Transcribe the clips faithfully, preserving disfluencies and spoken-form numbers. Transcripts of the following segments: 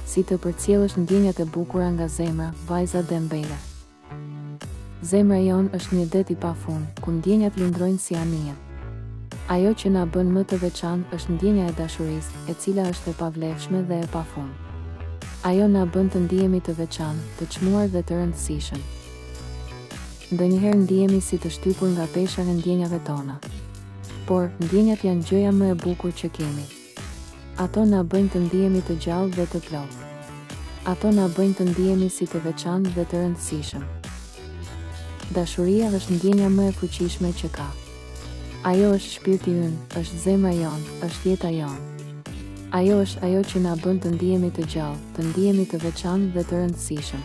si të përcjellësh ndjenjat e bukura nga zemra, vajza dhe mbele. Zemra jonë është një det i pafund, ku ndjenjat lundrojnë si anijet. Ajo që na bën më të veçantë është ndjenja e dashurisë, e cila është e pavlefshme dhe e pafund. Ajo na bën të ndihemi të veçantë, të çmuar dhe të rëndësishëm. Ndonjëherë ndihemi si të shtypur nga pesha e ndjenjave tona. Por, ndjenjat janë gjëja më e bukur që kemi. Ato na bëjnë të ndihemi të gjallë dhe të plotë. Ato na bëjnë të ndihemi si të veçantë dhe të rëndësishëm. Dashuria është ndjenja më e fuqishme që ka. Ajo është shpirti ynë, është zemra jonë, është jeta jonë. Ajo është ajo që na bën të ndihemi të gjallë, të ndihemi të veçantë dhe të rëndësishëm.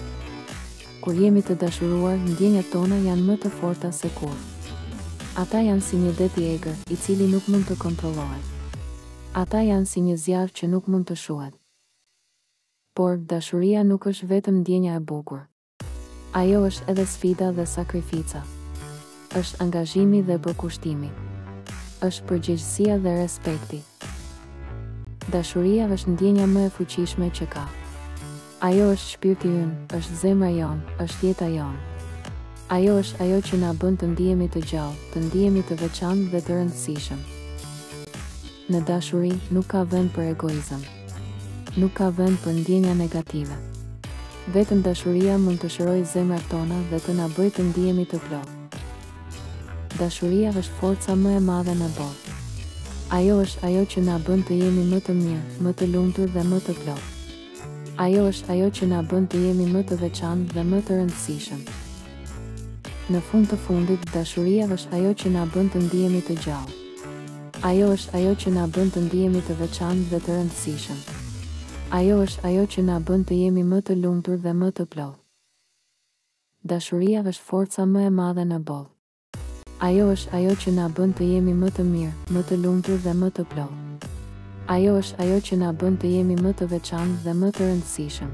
Kur jemi të dashuruar, ndjenjat tona janë më të forta se kur. Ata janë si një det i egër, i cili nuk mund të kontrollohet. Ata janë si një zjarr që nuk mund të shuhet. Por, dashuria nuk është vetëm ndjenja e bukur. Ajo është edhe sfida dhe sakrifica. Është angazhimi dhe përkushtimi. Është përgjegjësia dhe respekti. Dashuria është ndjenja më e fuqishme që ka. Ajo është shpirti ynë, është zemra jonë, është jeta jonë. Ajo është ajo që na bën të ndihemi të gjallë, të ndihemi të veçantë dhe të rëndësishëm. Në dashuri nuk ka vend për egoizëm. Nuk ka vend për ndjenja negative. Vetëm dashuria mund të shërojë zemrat tona dhe të na bëjë të ndihemi të plotë. Dashuria është forca më e madhe në botë. Ajo është ajo që na bën të jemi më të mirë, më të lumtur dhe më të plotë. Ajo është ajo që na bën të jemi më të veçantë dhe më të rëndësishëm. Në fund të fundit, dashuria është ajo që na bën të ndihemi të gjallë. Ajo është ajo që na bën të ndihemi të veçantë dhe të rëndësishëm. Ajo është ajo që na bën të jemi më të lumtur dhe më të plotë. Dashuria është forca më e madhe në botë. Ajo është ajo që na bën të jemi më të mirë, më të lumtur dhe më të plotë. Ajo është ajo që na bën të jemi më të veçantë dhe më të rëndësishëm.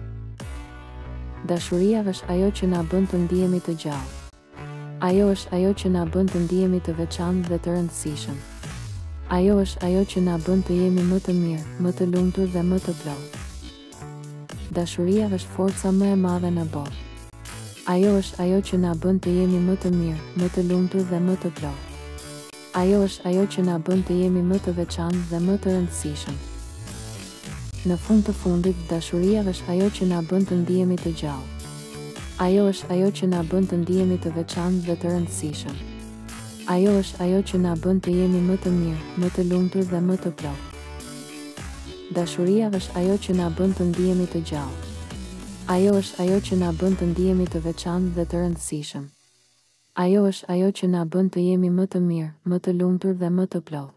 Dashuria është ajo që na bën të ndihemi të gjallë. Ajo është ajo që na bën të ndihemi të veçantë dhe të rëndësishëm. Ajo është ajo që na bën të jemi më të mirë, më të lumtur dhe më të plotë. Dashuria është forca më e madhe në botë. Ajo është ajo që na bën të jemi më të mirë, më të lumtur dhe më të plotë. Ajo është ajo që na bën të jemi më të veçantë dhe më të rëndësishëm. Në fund të fundit, dashuria është ajo që na bën të ndihemi të gjallë. Ajo është ajo që na bën të ndihemi të veçantë dhe të rëndësishëm. Ajo është ajo që na bën të jemi më të mirë, më të lumtur dhe më të plotë. Dashuria është ajo që na bën të ndihemi të gjallë. Ajo është ajo që na bën të ndihemi të veçantë dhe të rëndësishëm. Ajo është ajo që na bën të jemi më të mirë, më të lumtur dhe më të plotë.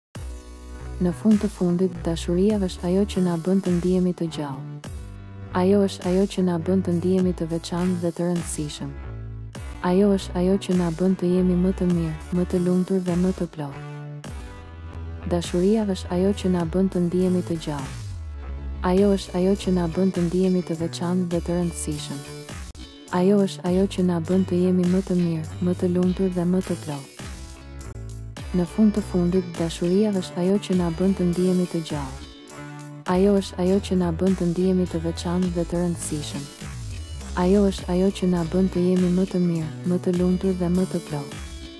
Në fund të fundit, dashuria është ajo që na bën të ndihemi të gjallë. Ajo është ajo që na bën të ndihemi të veçantë dhe të rëndësishëm. Ajo është ajo që na bën të jemi më të mirë, më të lumtur dhe më të plotë. Dashuria është ajo që na bën të ndihemi të gjallë. Ajo është ajo që na bën të ndihemi të veçantë dhe të rëndësishëm. Ajo është ajo që na bën të jemi më të mirë, më të lumtur dhe më të plotë. Në fund të fundit, dashuria është ajo që na bën të ndihemi të gjallë. Ajo është ajo që na bën të ndihemi të veçantë dhe të rëndësishëm. Ajo është ajo që na bën të jemi më të mirë, më të lumtur dhe më të plotë.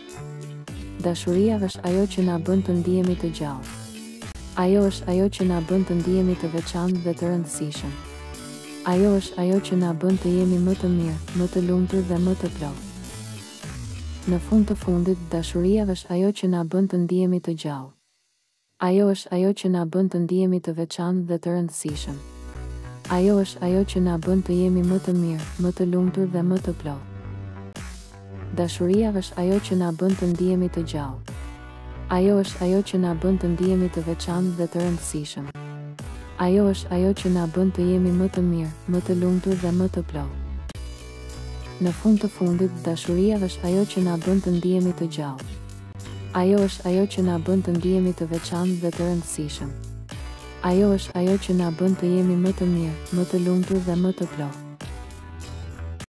Dashuria është ajo që na bën të ndihemi të gjallë. Ajo është ajo që na bën të ndihemi të veçantë dhe të rëndësishëm. Ajo është ajo që na bën të jemi më të mirë, më të lumtur dhe më të plotë. Në fund të fundit, dashuria është ajo që na bën të ndihemi të gjallë. Ajo është ajo që na bën të ndihemi të veçantë dhe të rëndësishëm. Ajo është ajo që na bën të jemi më të mirë, më të lumtur dhe më të plotë. Dashuria është ajo që na bën të ndihemi të gjallë. Ajo është ajo që na bën të ndihemi të veçantë dhe të rëndësishëm. Ajo është ajo që na bën të jemi më të mirë, më të lumtur dhe më të plotë. Në fund të fundit, dashuria është ajo që na bën të ndihemi të gjallë. Ajo është ajo që na bën të ndihemi të veçantë dhe të rëndësishëm. Ajo është ajo që na bën të jemi më të mirë, më të lumtur dhe më të plotë.